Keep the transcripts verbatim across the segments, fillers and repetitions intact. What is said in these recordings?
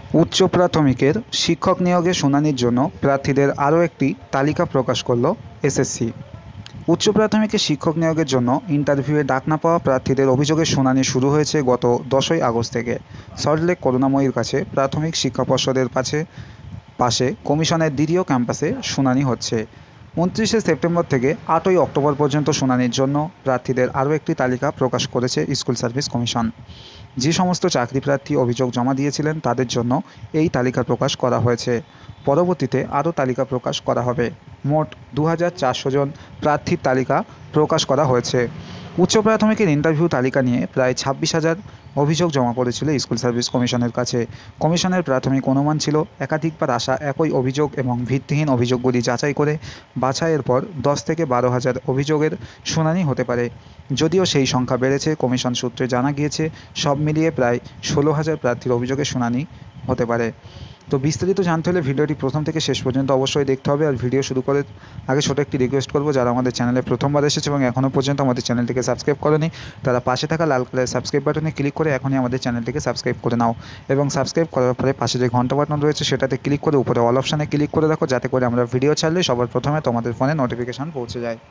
উচ্চ প্রাথমিকের শিক্ষক নিয়োগে শুনানির জন্য প্রার্থীদের আরও একটি তালিকা প্রকাশ করল এসএসসি। উচ্চ প্রাথমিকের শিক্ষক নিয়োগের জন্য ইন্টারভিউয়ে ডাক না পাওয়া প্রার্থীদের অভিযোগের শুনানি শুরু হয়েছে গত দশই আগস্ট থেকে। সল্টলেক করুণাময়ীর কাছে প্রাথমিক শিক্ষা পর্ষদের কাছে পাশে কমিশনের দ্বিতীয় ক্যাম্পাসে শুনানি হচ্ছে। উনত্রিশে সেপ্টেম্বর থেকে আটই অক্টোবর পর্যন্ত শুনানির জন্য প্রার্থীদের আরও একটি তালিকা প্রকাশ করেছে স্কুল সার্ভিস কমিশন। যে সমস্ত চাকরি প্রার্থী অভিযোগ জমা দিয়েছিলেন তাদের জন্য এই তালিকা প্রকাশ করা হয়েছে। পরবর্তীতে আরও তালিকা প্রকাশ করা হবে। মোট দু হাজার চারশো জন প্রার্থীর তালিকা প্রকাশ করা হয়েছে। উচ্চ প্রাথমিকের ইন্টারভিউ তালিকা নিয়ে প্রায় ছাব্বিশ হাজার অভিযোগ জমা পড়েছিল স্কুল সার্ভিস কমিশনের কাছে। কমিশনের প্রাথমিক অনুমান ছিল একাধিকবার আসা একই অভিযোগ এবং ভিত্তিহীন অভিযোগগুলি যাচাই করে বাছাইয়ের পর দশ থেকে বারো হাজার অভিযোগের শুনানি হতে পারে। যদিও সেই সংখ্যা বেড়েছে, কমিশন সূত্রে জানা গিয়েছে সব মিলিয়ে প্রায় ষোলো হাজার প্রার্থীর অভিযোগের শুনানি হতে পারে। তো বিস্তারিত জানতে হলে ভিডিওটি প্রথম থেকে শেষ পর্যন্ত অবশ্যই দেখতে হবে। আর ভিডিও শুরু করে আগে ছোটো একটি রিকোয়েস্ট করবো, যারা আমাদের চ্যানেলে প্রথমবার এসেছে এবং এখনও পর্যন্ত আমাদের চ্যানেলটিকে সাবস্ক্রাইব করেনি তারা পাশে থাকা লাল কালারের সাবস্ক্রাইব বাটনে ক্লিক করে এখনই আমাদের চ্যানেলটিকে সাবস্ক্রাইব করে নাও এবং সাবস্ক্রাইব করার পরে পাশে যে ঘন্টা বাটন রয়েছে সেটাতে ক্লিক করে উপরে অল অপশানে ক্লিক করে রাখো, যাতে করে আমরা ভিডিও ছাড়লে সবার প্রথমে তোমাদের ফোনে নোটিফিকেশান পৌঁছে যায়।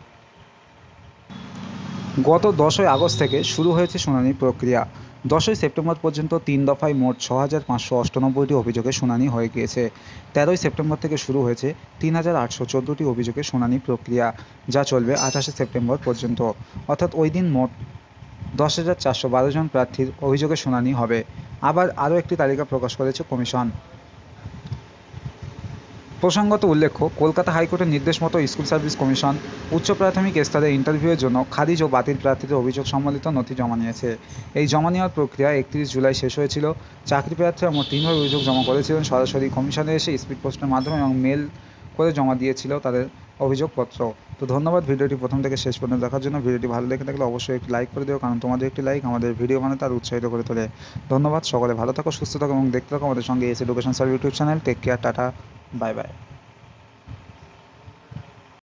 গত দশই আগস্ট থেকে শুরু হয়েছে শুনানির প্রক্রিয়া। দশই সেপ্টেম্বর পর্যন্ত তিন দফায় মোট ছ হাজার পাঁচশো অষ্টানব্বইটি অভিযোগের শুনানি হয়ে গিয়েছে। তেরোই সেপ্টেম্বর থেকে শুরু হয়েছে তিন হাজার আটশো চোদ্দোটি অভিযোগের শুনানি প্রক্রিয়া, যা চলবে আঠাশে সেপ্টেম্বর পর্যন্ত। অর্থাৎ ওই দিন মোট দশ হাজার চারশো বারো জন প্রার্থীর অভিযোগের শুনানি হবে। আবার আরও একটি তালিকা প্রকাশ করেছে কমিশন। প্রসঙ্গত উল্লেখ্য, কলকাতা হাইকোর্টের নির্দেশ মতো স্কুল সার্ভিস কমিশন উচ্চ প্রাথমিক স্তরে ইন্টারভিউয়ের জন্য খারিজ ও বাতিল প্রার্থীদের অভিযোগ সম্বলিত নথি জমা নিয়েছে। এই জমা নেওয়ার প্রক্রিয়া একত্রিশ জুলাই শেষ হয়েছিল। চাকরি প্রার্থীরা মোট তিনভাবে অভিযোগ জমা করেছিলেন। সরাসরি কমিশনে এসে, স্পিড পোস্টের মাধ্যমে এবং মেল করে জমা দিয়েছিল তাদের অভিযোগপত্র। তো ধন্যবাদ ভিডিওটি প্রথম থেকে শেষ পর্যন্ত দেখার জন্য। ভিডিওটি ভালো লেগে থাকলে অবশ্যই একটি লাইক করে দিও, কারণ তোমাদের একটি লাইক আমাদের ভিডিও বানাতে আর উৎসাহিত করে তোলে। ধন্যবাদ, সকলে ভালো থাকো, সুস্থ থাকো এবং দেখতে থাকো আমাদের সঙ্গে S education sir YouTube channel. Take care, tata, bye by.